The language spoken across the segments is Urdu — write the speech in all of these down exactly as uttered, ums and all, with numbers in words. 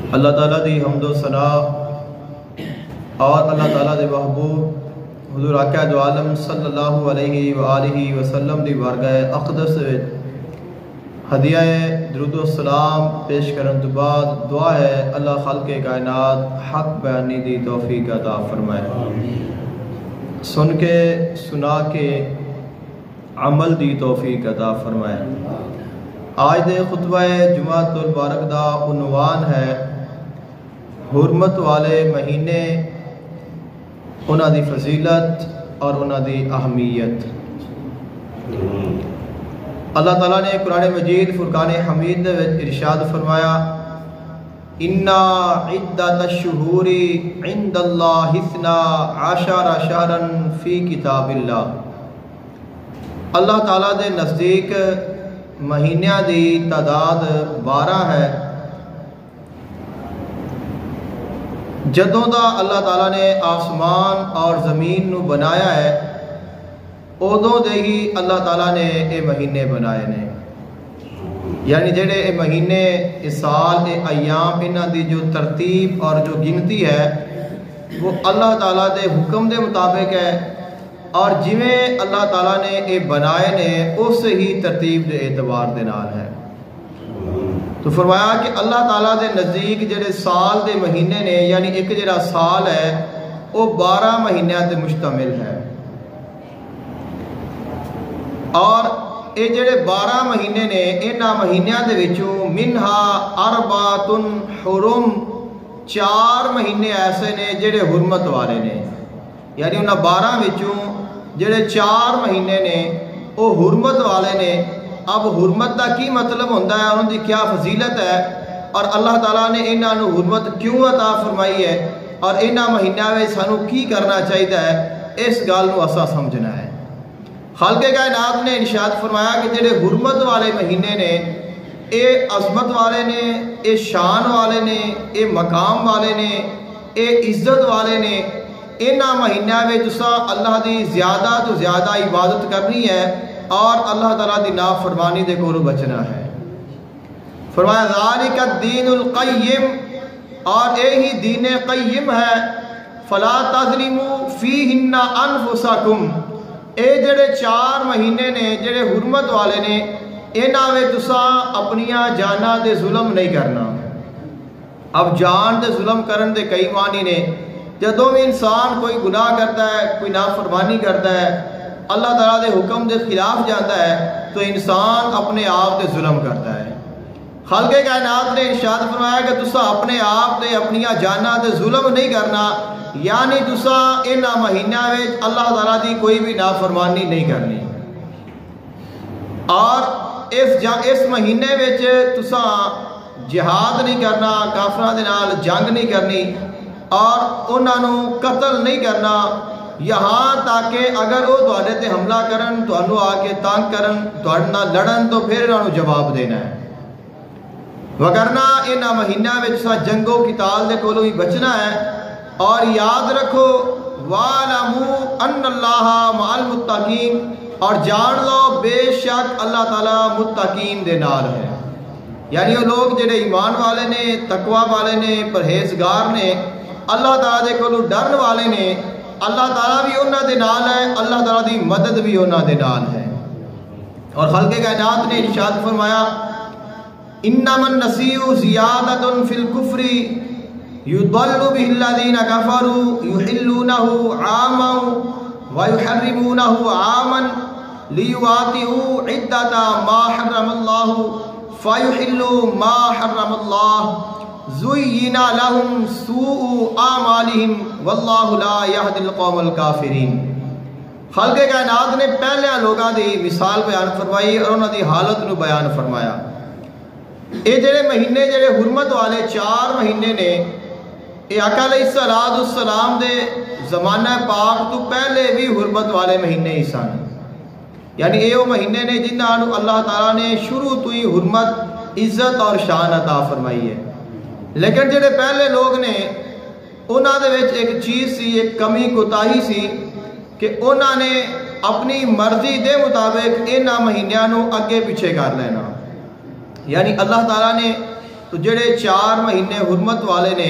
اللہ تعالیٰ دی حمد و ثنا اور اللہ تعالیٰ دے محبوب حضور آقا دو عالم صلی اللہ علیہ وآلہ وسلم دی بارگاہ اقدس وچ ہدیہ درود و سلام پیش کرن تو بعد دعا ہے اللہ خالق کائنات حق بیانی دی توفیق عطا فرمائے، سن کے سنا کے عمل دی توفیق عطا فرمائے۔ آج دے خطبہ جمعۃ المبارک دا عنوان ہے حرمت والے مہینے، انہاں دی فضیلت اور انہاں دی اہمیت۔ اللہ تعالیٰ نے قرآن مجید فرقان حمید دے وچ ارشاد فرمایا، اِنَّا عِدَّةَ الشُّهُورِ عِنْدَ اللَّهِ اثْنَا عَشَرَ شَهْرًا فِي كِتَابِ اللَّهِ۔ اللہ تعالیٰ دے نزدیک مہینیاں دی تعداد بارہ ہے۔ جدوں دا اللہ تعالیٰ نے آسمان اور زمین نو بنایا ہے، ادوں دے ہی اللہ تعالیٰ نے اے مہینے بنائے نے، یعنی جڑے اے مہینے، اے سال، اے ایام، انہاں دی جو ترتیب اور جو گنتی ہے وہ اللہ تعالیٰ دے حکم دے مطابق ہے، اور جویں اللہ تعالیٰ نے اے بنائے نے اس ہی ترتیب دے اعتبار دے نال ہے۔ تو فرمایا کہ اللہ تعالیٰ دے نزدیک جڑے سال دے مہینے نے، یعنی ایک جڑا سال ہے وہ بارہ مہینیاں تے مشتمل ہے، اور اے جڑے بارہ مہینے نے انہاں مہینیاں دے وچوں منہا اربعۃ حرم، چار مہینے ایسے نے جڑے حرمت والے نے، یعنی انہاں بارہ وچوں جڑے چار مہینے نے وہ حرمت والے نے۔ اب حرمت دا کی مطلب ہوتا ہے، انہوں دی کیا فضیلت ہے، اور اللہ تعالیٰ نے انہاں نو حرمت کیوں عطا فرمائی ہے، اور انہاں مہینیاں وچ سانو کی کرنا چاہیے ہے، اس گل نو اساں سمجھنا ہے۔ خالق کائنات نے ارشاد فرمایا کہ جڑے حرمت والے مہینے نے اے عظمت والے نے، اے شان والے نے، اے مقام والے نے، اے عزت والے نے۔ انہاں مہینیاں میں تساں اللہ دی زیادہ تو زیادہ عبادت کرنی ہے اور اللہ تعالیٰ دی نافرمانی دے کولوں بچنا ہے۔ فرمایا ذالک الدین القیم، اور اے ہی دین قیم ہے، فلا تظلموا فیہن انفسکم۔ اے جڑے چار مہینے نے جڑے حرمت والے نے، انہاں وچ تساں اپنیاں جاناں تے ظلم نہیں کرنا۔ اب جان تے ظلم کرن دے کئی معنی نے۔ جدوں بھی انسان کوئی گناہ کرتا ہے، کوئی نافرمانی کرتا ہے، اللہ تعالیٰ دے حکم دے خلاف جاتا ہے، تو انسان اپنے آپ تے ظلم کرتا ہے۔ خالق کائنات نے ارشاد فرمایا کہ تساں اپنے آپ تے اپنیاں جاناں تے ظلم نہیں کرنا، یعنی تساں انہاں مہینیاں وچ اللہ تعالیٰ دی کوئی بھی نافرمانی نہیں کرنی، اور اس اس مہینے وچ تساں جہاد نہیں کرنا، کافراں دے نال جنگ نہیں کرنی، اور انہاں نو قتل نہیں کرنا، یہاں تاکہ اگر وہ تواڈے تے حملہ کرن، تانوں آ کے تنگ کرن، تواڈے نال لڑن، تو پھر انہاں نو جواب دینا ہے۔ وگرنہ انہاں مہینیاں وچ تساں جنگ و قتال دے کولوں ہی بچنا ہے، اور یاد رکھو وَاعْلَمُوا أَنَّ اللَّهَ مَعَ الْمُتَّقِينَ، اور جان لو بے شک اللہ تعالیٰ متقین دے نال ہے، یعنی وہ لوگ جڑے ایمان والے نے، تقوی والے نے، پرہیزگار نے، اللہ تعالیٰ دے کولوں ڈرن والے نے، اللہ تعالیٰ بھی انہاں دے نال ہے، اللہ تعالیٰ دی مدد بھی انہاں دے نال ہے۔ اور خالق کائنات نے ارشاد فرمایا انما النسیء زیادۃ فی الکفر یضل بہ الذین کفروا یحلونہ عاما ویحرمونہ عاما لیواطئوا عدۃ ما حرم اللہ فیحلوا ما حرم اللہ زُیِّنَ لَهُمْ سُوءُ أَعْمَالِهِمْ وَاللَّهُ لَا يَهْدِي الْقَوْمَ الْكَافِرِينَ۔ خالق کائنات نے پہلے لوگاں دی مثال بیان فرمائی اور انہاں دی حالت نو بیان فرمایا۔ اے جڑے مہینے جڑے حرمت والے چار مہینے نے، اے آقا علیہ السلام دے زمانہ پاک تو پہلے بھی حرمت والے مہینے ہی سن، یعنی اے وہ مہینے نے جنہاں نو اللہ تعالیٰ نے شروع تو ہی حرمت، عزت اور شان عطا فرمائی ہے۔ لیکن جڑے پہلے لوگ نے انہاں دے وچ ایک چیز سی، ایک کمی کوتاہی سی، کہ انہاں نے اپنی مرضی دے مطابق انہاں مہینیاں نو اگے پیچھے کر لینا، یعنی اللہ تعالیٰ نے تو جڑے چار مہینے حرمت والے نے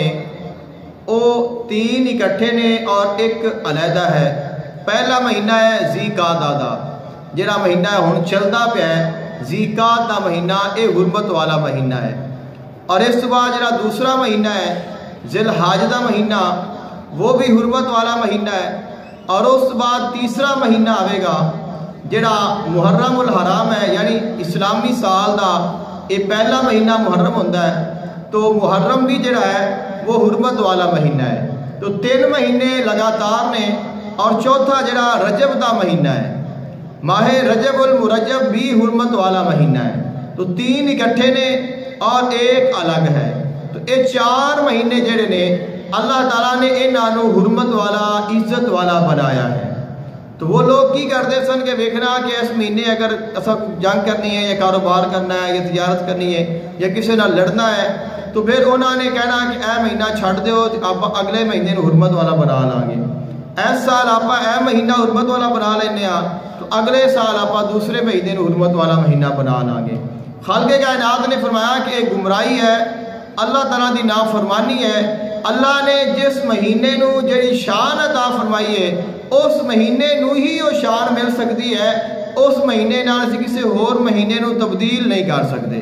وہ تین اکٹھے نے اور ایک علیحدہ ہے۔ پہلا مہینہ ہے ذی قعدہ دا، جڑا مہینہ ہن چلدا پیا ہے ذی قعدہ دا مہینہ، یہ حرمت والا مہینہ ہے۔ اور اس کے بعد جڑا دوسرا مہینہ ہے ذی الحج دا مہینہ، وہ بھی حرمت والا مہینہ ہے۔ اور اس کے بعد تیسرا مہینہ آئے گا جڑا محرم الحرام ہے، یعنی اسلامی سال دا یہ پہلا مہینہ محرم ہوتا ہے، تو محرم بھی جڑا ہے وہ حرمت والا مہینہ ہے۔ تو تین مہینے لگاتار نے، اور چوتھا جڑا رجب دا مہینہ ہے، ماہ رجب المرجب بھی حرمت والا مہینہ ہے۔ تو تین اکٹھے نے اور ایک الگ ہے۔ تو یہ چار مہینے جڑے نے اللہ تعالیٰ نے انہوں حرمت والا عزت والا بنایا ہے۔ تو وہ لوگ کی کرتے سن کہ ویکھنا کہ اس مہینے اگر اصل جنگ کرنی ہے یا کاروبار کرنا ہے یا تجارت کرنی ہے یا کسی نہ لڑنا ہے، تو پھر انہوں نے کہنا کہ اے مہینہ چھڑ دیو، آپ اگلے مہینے نو حرمت والا بنا لیں گے۔ اس سال آپ اے مہینہ حرمت والا بنا لینے ہاں، تو اگلے سال آپ دوسرے مہینے نو حرمت والا مہینہ بنا لیں گے۔ خالق کائنات نے فرمایا کہ ایک گمراہی ہے، اللہ تعالیٰ دی نافرمانی ہے۔ اللہ نے جس مہینے نو جڑی شان عطا فرمائی ہے، اس مہینے نو ہی وہ شان مل سکتی ہے، اس مہینے نال اسی کسی اور مہینے نو تبدیل نہیں کر سکتے۔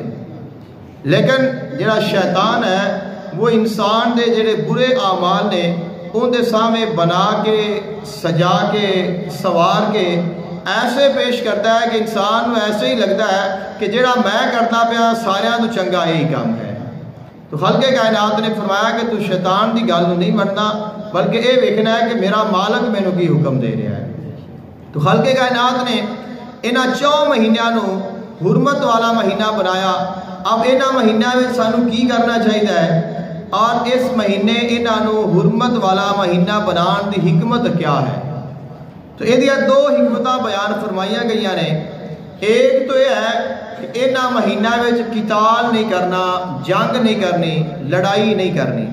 لیکن جڑا شیطان ہے وہ انسان دے جڑے برے اعمال نے ان دے سامنے بنا کے سجا کے سوار کے ایسے پیش کرتا ہے کہ انسان کو ایسے ہی لگتا ہے کہ جڑا میں کرتا پیا سارے تو چنگا یہی کام ہے۔ تو خالق کائنات نے فرمایا کہ تو شیطان دی گل نہیں مننا، بلکہ یہ ویکھنا ہے کہ میرا مالک مینوں کی حکم دے رہا ہے۔ تو خالق کائنات نے انہاں چوں مہینیاں نو حرمت والا مہینہ بنایا۔ اب انہاں مہینیاں وچ سانوں کی کرنا چاہیے ہے، اور اس مہینے انہاں نو حرمت والا مہینہ بنان دی حکمت کیا ہے؟ تو یہ دو حکمتاں بیان فرمائیاں گئی نے۔ ایک تو یہ ہے کہ انہاں مہینہ وچ قتال نہیں کرنا، جنگ نہیں کرنی، لڑائی نہیں کرنی۔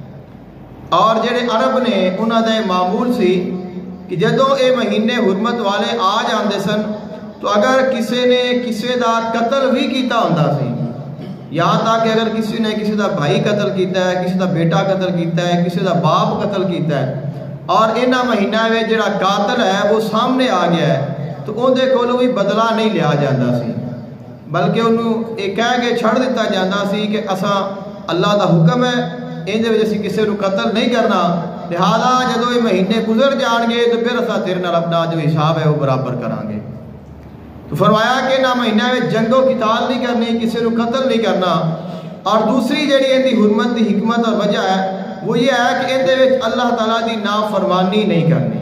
اور جڑے عرب نے انہاں دا معمول سی کہ جدوں اے مہینے حرمت والے آ جاندے سن، تو اگر کسی نے کسی دا قتل بھی کیتا ہوندا سی، یہاں تک کہ اگر کسی نے کسی دا بھائی قتل کیتا ہے، کسی دا بیٹا قتل کیتا ہے، کسی دا باپ قتل کیتا ہے، اور انہاں مہینہ میں جڑا قاتل ہے وہ سامنے آ گیا ہے، تو ان دے کولوں بھی بدلہ نہیں لیا جاتا سی، بلکہ انہوں یہ کہہ کے چھڑ دیتا جاتا سی کہ اساں اللہ دا حکم ہے، ان دے وجہ سے کسی کو قتل نہیں کرنا، لہذا جدو یہ مہینے گزر جان گے تو پھر اساں تیرے نال اپنا جو حساب ہے وہ برابر کران گے۔ تو فرمایا کہ نہ مہینہ میں جنگ و قتال نہیں کرنی، کسی کو قتل نہیں کرنا۔ اور دوسری جڑی ان دی حرمت دی حکمت اور وجہ ہے وہ یہ ہے کہ ان دے وچ اللہ تعالیٰ دی نافرمانی نہیں کرنی،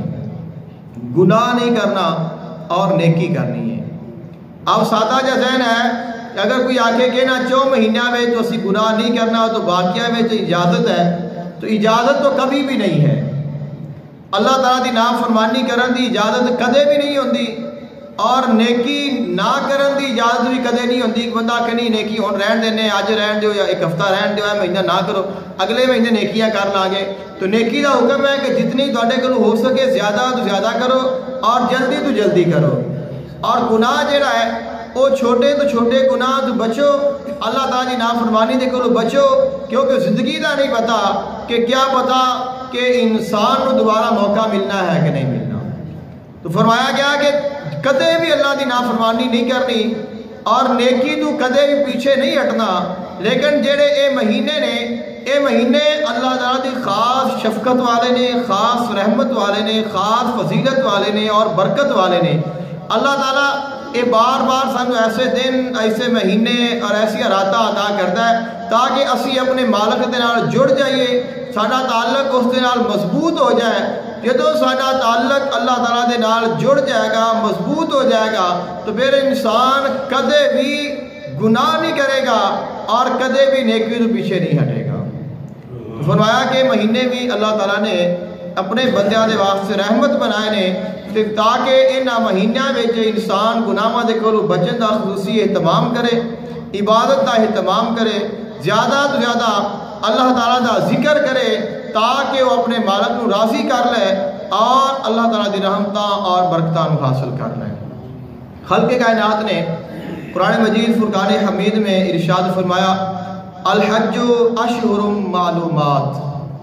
گناہ نہیں کرنا اور نیکی کرنی ہے۔ اب سادہ جا ذہن ہے کہ اگر کوئی آکھے کہ نہ چو مہینہ میں تو اسی گناہ نہیں کرنا، تو باقیہ میں جو اجازت ہے، تو اجازت تو کبھی بھی نہیں ہے۔ اللہ تعالیٰ دی نافرمانی کرن دی اجازت کدے بھی نہیں ہوندی، اور نیکی نہ کرن دی اجازت بھی کدے نہیں ہوندی کہ بندہ کہ نہیں نیکی ہون رہن دینے، آج رہن دیو یا ایک ہفتہ رہن دیو، مہینہ نہ کرو، اگلے مہینے نیکیاں کر لانگے۔ تو نیکی دا حکم ہے کہ جتنی تواڈے کول ہو سکے زیادہ تو زیادہ کرو اور جلدی تو جلدی کرو۔ اور گناہ جڑا ہے وہ چھوٹے تو چھوٹے گناہ تو بچو، اللہ تعالیٰ دی نافرمانی دے کولو بچو، کیونکہ زندگی دا نہیں پتا کہ کیا پتا کہ انسان کو دوبارہ موقع ملنا ہے کہ نہیں ملنا۔ تو فرمایا گیا کہ کدے بھی اللہ دی نافرمانی نہیں کرنی اور نیکی تو کدے بھی پیچھے نہیں ہٹنا۔ لیکن جڑے اے مہینے نے، اے مہینے اللہ تعالیٰ دی خاص شفقت والے نے، خاص رحمت والے نے، خاص فضیلت والے نے اور برکت والے نے۔ اللہ تعالیٰ یہ بار بار سانو ایسے دن، ایسے مہینے اور ایسی راتاں عطا کرتا ہے تاکہ اسی اپنے مالک دے نال جڑ جائیے، ساڈا تعلق اس دے نال مضبوط ہو جائے۔ جدوں ساڈا تعلق اللہ تعالیٰ دے نال جڑ جائے گا، مضبوط ہو جائے گا، تو پھر انسان کدے بھی گناہ نہیں کرے گا اور کدے بھی نیکی تو پیچھے نہیں ہٹے گا۔ فرمایا کہ مہینے بھی اللہ تعالیٰ نے اپنے بندیاں دے واسطے رحمت بنائے نے تاکہ انہاں مہینیاں وچ انسان گناہاں دے کولوں بچن دا خصوصی اہتمام کرے، عبادت دا اہتمام کرے، زیادہ تو زیادہ اللہ تعالیٰ دا ذکر کرے تاکہ وہ اپنے مالک کو راضی کر لے اور اللہ تعالیٰ دی رحمتاں اور برکتاں کو حاصل کر لے۔ خالق کائنات نے قرآن مجید فرقان حمید میں ارشاد فرمایا الحج اشہر معلومات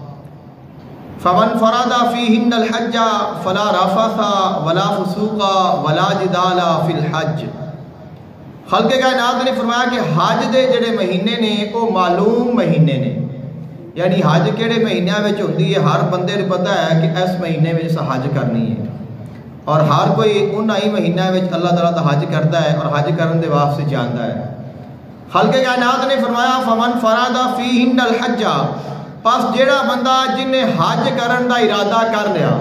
فمن فرض فیہن الحج فلا رفث ولا فسوق ولا جدال فی الحج۔ خالق کائنات نے فرمایا کہ حج دے جڑے مہینے نے وہ معلوم مہینے نے، یعنی حج کہڑے مہینوں میں ہوتی ہے ہر بندے کو پتہ ہے کہ اس مہینے میں حج کرنی ہے، اور ہر کوئی انہاں ہی مہینوں میں اللہ تعالیٰ دا حج کرتا ہے اور حج کرن دے واسطے جانتا ہے۔ خالق کائنات نے فرمایا فمن فرض فیہن الحج، پس جیڑا بندہ جن نے حج کرن دا ارادہ کر لیا،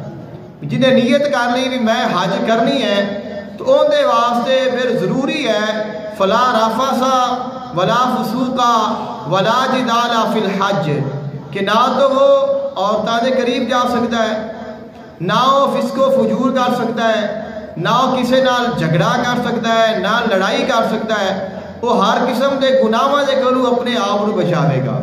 جن نے نیت کر لی بھی میں حج کرنی ہے، تو ان دے واسطے پھر ضروری ہے فلا رفث ولا فسوق ولا جدال فی الحج، کہ نہ تو وہ عورتوں کے قریب جا سکتا ہے، نہ وہ فسق و فجور کر سکتا ہے، نہ وہ کسی نال جھگڑا کر سکتا ہے، نہ لڑائی کر سکتا ہے، وہ ہر قسم کے گناہاں دے کولوں اپنے آپ کو بچاوے گا۔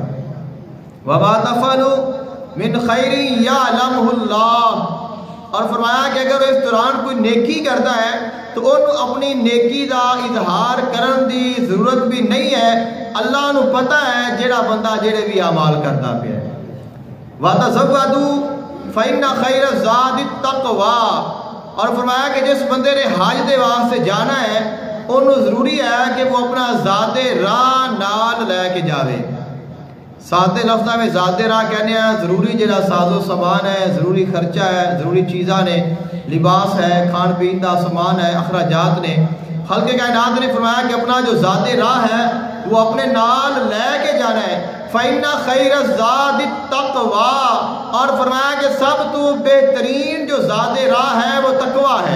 وما تفعلوا من خیر یعلمہ اللہ، اور فرمایا کہ اگر اس دوران کوئی نیکی کرتا ہے تو انہوں اپنی نیکی دا اظہار کرن دی ضرورت بھی نہیں ہے، اللہ نو پتہ ہے جیڑا بندہ جیڑے بھی اعمال کرتا پیا ہے۔ وَتَزَوَّدُوا فَإِنَّ خَيْرَ الزَّادِ التَّقْوَىٰ، اور فرمایا کہ جس بندے نے حج دے واسطے جانا ہے انہوں ضروری ہے کہ وہ اپنا ذات راہ نال لے کے جاوے۔ سادے لفظہ میں ذات راہ کہنے ہیں ضروری جڑا ساز و سامان ہے، ضروری خرچہ ہے، ضروری چیزاں نے، لباس ہے، کھان پین دا سامان ہے، اخراجات نے۔ خالق کائنات نے فرمایا کہ اپنا جو ذات راہ ہے وہ اپنے نال لے کے جانا ہے۔ فَإِنَّ خَيْرَ الزَّادِ التَّقْوَىٰ، اور فرمایا کہ سب تو بہترین جو ذات راہ ہے وہ تقویٰ ہے،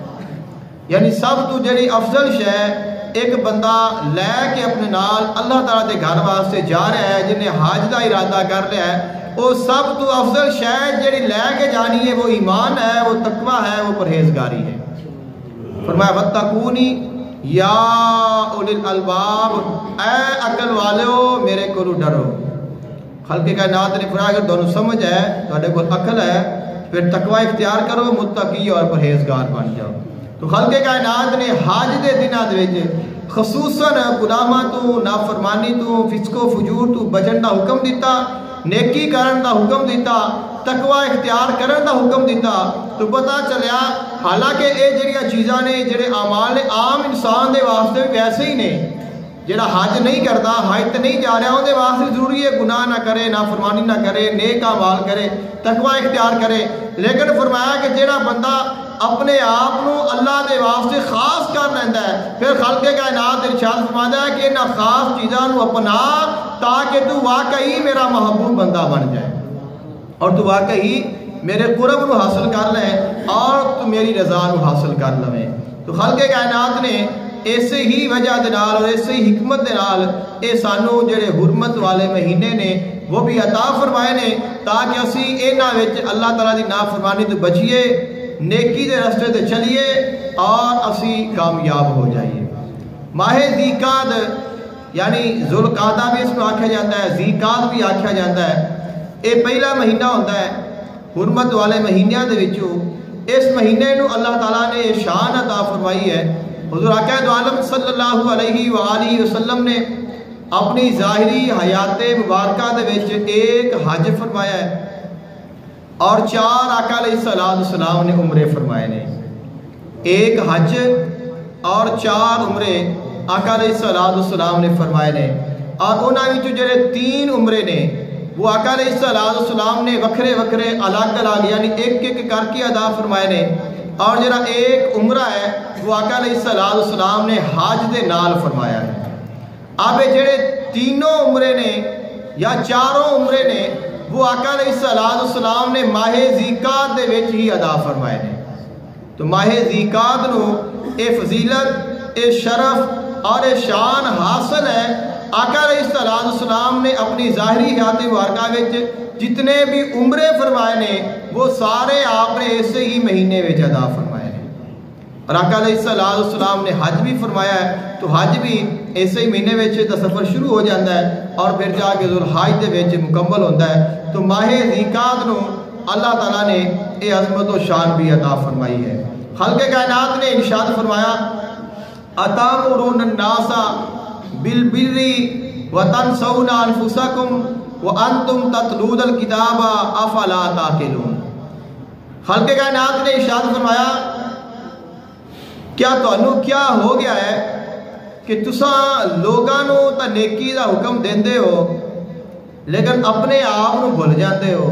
یعنی سب تو جڑی افضل شے ایک بندہ لے کے اپنے نال اللہ تعالیٰ دے گھر واسطے جا رہا ہے، جن نے حج دا ارادہ کر لیا ہے، وہ سب تو افضل شے جڑی لے کے جانی ہے وہ ایمان ہے، وہ تقویٰ ہے، وہ پرہیزگاری ہے۔ فرمایا وَاتَّقُونِ یا اولی الالباب، اے عقل والو میرے کو ڈرو۔ خالق کائنات نے فرمایا اگر دونوں سمجھ ہے تہاڈے کول عقل ہے پھر تقویٰ اختیار کرو، متقی اور پرہیزگار بن جاؤ۔ تو خالق کائنات نے حج دے دنوں دے وچ خصوصاً گناہاں تو، نافرمانی تو، فسق و فجور تو بچن دا حکم دیتا، نیکی کرن دا حکم دیتا، تقویٰ اختیار کرن دا حکم دیتا۔ تو پتہ چلیا حالانکہ اے جڑیاں چیزاں نے، جڑے اعمال نے عام انسان دے واسطے بھی ویسے ہی نے، جڑا حج نہیں کرتا، حج تے نہیں جا رہا، ان دے واسطے ضروری ہے گناہ نہ کرے، نافرمانی نہ کرے، نیک اعمال کرے، تقویٰ اختیار کرے۔ لیکن فرمایا کہ جڑا بندہ اپنے آپ کو اللہ دے واسطے خاص کر لینا ہے، پھر خالق کائنات ارشاد فرماتا ہے کہ انہاں خاص چیزاں نو اپنا تاکہ تو واقعی میرا محبوب بندہ بن جائے اور تو واقعی میرے قرب نو حاصل کر لے اور تو میری رضا نو حاصل کر لے۔ تو خالق کائنات نے ایسے ہی وجہ دے نال اور ایسے ہی حکمت دے نال اے سانو جڑے حرمت والے مہینے نے وہ بھی عطا فرمائے نے تاکہ اسی انہاں وچ اللہ تعالیٰ دی نافرمانی تو بچیے، نیکی دے رستے تے چلیے اور اسی کامیاب ہو جائیے۔ ماہ ذیقعد یعنی ذوالقعدہ بھی اس میں آکھا جاتا ہے، ذیقعد بھی آکھا جاتا ہے، یہ پہلا مہینہ ہوتا ہے حرمت والے مہینوں دے وچوں۔ اس مہینے نو اللہ تعالیٰ نے شان عطا فرمائی ہے۔ حضور آقا دو عالم صلی اللہ علیہ وآلہ وسلم نے اپنی ظاہری حیات مبارکہ دے وچ ایک حج فرمایا ہے اور چار آقا علیہ السلام نے عمرے فرمائے نے۔ ایک حج اور چار عمرے آقا علیہ السلام نے فرمائے نے، اور انہاں وچوں جڑے تین عمرے نے وہ آقا علیہ السلام نے وکھرے وکھرے الگ الگ یعنی ایک ایک کر کے ادا فرمائے نے، اور جڑا ایک عمرہ ہے وہ آقا علیہ السلام نے حج دے نال فرمایا ہے۔ اب جڑے تینوں عمرے نے یا چاروں عمرے نے وہ آقا علیہ السلام نے ماہ ذیقعد دے وچ ہی ادا فرمائے نے۔ تو ماہ ذیقعد نو اے فضیلت، اے شرف اور اے شان حاصل ہے۔ آقا علیہ السلام نے اپنی ظاہری حیات مبارکہ وچ جتنے بھی عمرے فرمائے نے وہ سارے آپ نے ایسے ہی مہینے وچ ادا فرمائے نے، اور آقا علیہ السلام نے حج بھی فرمایا ہے۔ تو حج بھی ایسے ہی مہینے وچ دا سفر شروع ہو جاتا ہے اور پھر جا کے ذوالحج دے وچ مکمل ہوتا ہے۔ تو ماہ ذیقعد نو اللہ تعالیٰ نے اے عظمت و شان بھی عطا فرمائی ہے۔ خالق کائنات نے ارشاد فرمایا اتامرون الناس بالبر وَتَنْسَوْنَ أَنفُسَكُمْ وَأَنْتُمْ تَتْلُونَ الْكِتَابَ أَفَلَا تَعْقِلُونَ۔ خالق کائنات نے ارشاد فرمایا کیا تانوں کیا ہو گیا ہے کہ تساں لوگاں نو تا نیکی دا حکم دیندے ہو لیکن اپنے آپ نو بھول جاندے ہو۔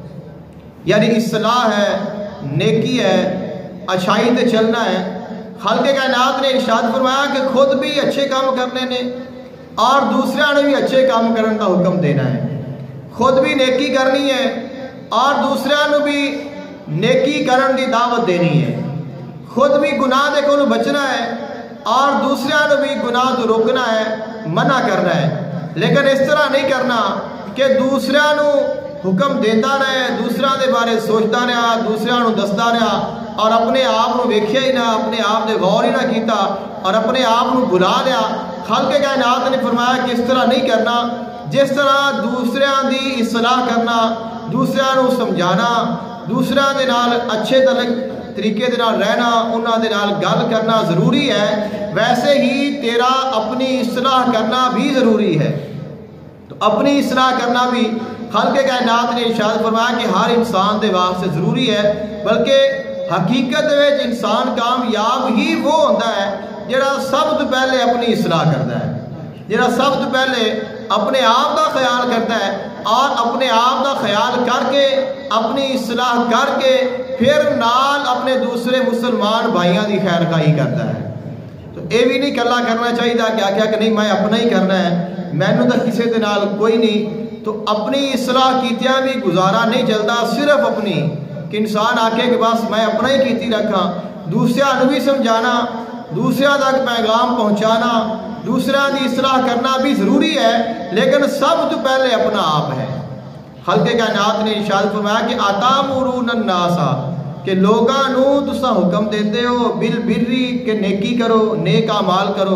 یعنی اصلاح ہے، نیکی ہے، اچھائی تے چلنا ہے۔ خالق کائنات نے ارشاد فرمایا کہ خود بھی اچھے کام کرنے نے اور دوسرے نے بھی اچھے کام کرنے کا حکم دینا ہے۔ خود بھی نیکی کرنی ہے اور دوسرے نے بھی نیکی کرن دی دعوت دینی ہے۔ خود بھی گناہ دے کو بچنا ہے اور دوسرے نے بھی گناہ تو روکنا ہے، منع کرنا ہے۔ لیکن اس طرح نہیں کرنا کہ دوسرے نو حکم دیتا رہے، دوسرے دے بارے سوچتا رہا، دوسرے نو دستا رہا اور اپنے آپ نو ویکھیا ہی نہ، اپنے آپ دے غور ہی نہ کیتا اور اپنے آپ نو بھلا لیا۔ خالق کائنات نے فرمایا کہ اس طرح نہیں کرنا۔ جس طرح دوسرے دی اصلاح کرنا، دوسرے نو سمجھانا، دوسرے دے نال اچھے طریقے دے نال رہنا، انہاں دے نال گل کرنا ضروری ہے، ویسے ہی تیرا اپنی اصلاح کرنا بھی ضروری ہے۔ تو اپنی اصلاح کرنا بھی خالق کائنات نے ارشاد فرمایا کہ ہر انسان دے واسطے ضروری ہے، بلکہ حقیقت وچ انسان کامیاب ہی وہ ہوتا ہے جڑا سب تو پہلے اپنی اصلاح کرتا ہے، جڑا سب تو پہلے اپنے آپ کا خیال کرتا ہے اور اپنے آپ کا خیال کر کے اپنی اصلاح کر کے پھر نال اپنے دوسرے مسلمان بھائیاں دی خیر خواہی کرتا ہے۔ تو یہ بھی نہیں کلا کرنا چاہیے کیا کیا کہ نہیں میں اپنا ہی کرنا ہے، مینوں تو کسی دے نال کوئی نہیں۔ تو اپنی اصلاح کیتیاں بھی گزارا نہیں چلتا، صرف اپنی کہ انسان آکے کہ بس میں اپنا ہی کیتی رکھا، دوسرے نو بھی سمجھانا، دوسرے تک پیغام پہنچانا، دوسرے دی اصلاح کرنا بھی ضروری ہے، لیکن سب تو پہلے اپنا آپ ہے۔ خالق کائنات نے ارشاد فرمایا کہ آتامرون الناس کہ لوگاں نو تساں حکم دیتے ہو بالبری کہ نیکی کرو، نیک اعمال کرو،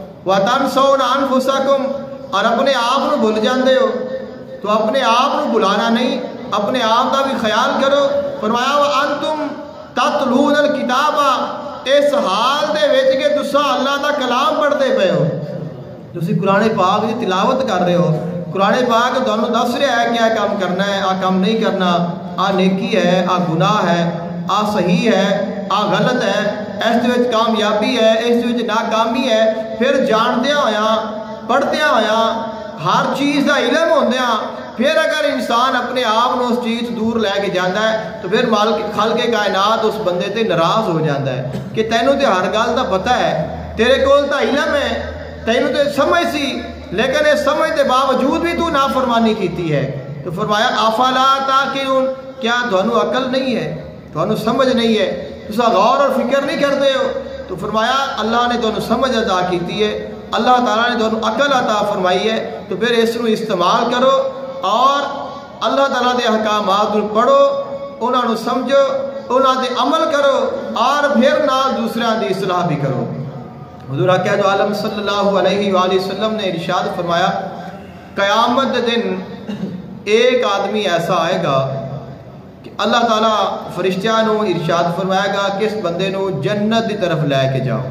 وتنسون انفسکم اور اپنے آپ نو بھول جاندے ہو۔ تو اپنے آپ نو بھلانا نہیں، اپنے آپ کا بھی خیال کرو۔ فرمایا وانتم تتلون الکتاب، اس حال دے وچ کہ تساں اللہ دا کلام پڑھتے پے ہو، تسی قرآن پاک دی تلاوت کر رہے ہو، قرآن پاک تانوں دس رہا ہے کہ آ کام کرنا ہے، آ کام نہیں کرنا، آ نیکی ہے، آ گناہ ہے، آ صحیح ہے، آ غلط ہے، اس دے وچ کامیابی ہے، اس دے وچ ناکامی ہے۔ پھر جاندیاں ہویا، پڑھدیاں ہویا، ہر چیز دا علم ہوندیاں پھر اگر انسان اپنے آپ نو اس چیز دور لے کے جاتا ہے تو پھر مالک خالق کائنات اس بندے تے ناراض ہو جاتا ہے کہ تینوں تے ہر گل دا پتہ ہے، تیرے کول تا علم ہے، تینوں تے سمجھ سی، لیکن اس سمجھ دے باوجود بھی تو نافرمانی کیتی ہے۔ تو فرمایا افلا تعقلون، کیا تانوں عقل نہیں ہے، تانوں سمجھ نہیں ہے، تساں غور اور فکر نہیں کرتے ہو؟ تو فرمایا اللہ نے تانوں سمجھ عطا کیتی ہے، اللہ تعالیٰ نے تانوں عقل عطا فرمائی ہے، تو پھر اس نو استعمال کرو اور اللہ تعالیٰ دے احکامات نو پڑھو، انہاں نو سمجھو، انہاں دے عمل کرو اور پھر نال دوسرے دی اصلاح بھی کرو۔ حضور آقا دو عالم صلی اللہ علیہ وآلہ وسلم نے ارشاد فرمایا قیامت دن ایک آدمی ایسا آئے گا کہ اللہ تعالیٰ فرشتیاں نو ارشاد فرمائے گا کہ اس بندے نو جنت دی طرف لے کے جاؤ۔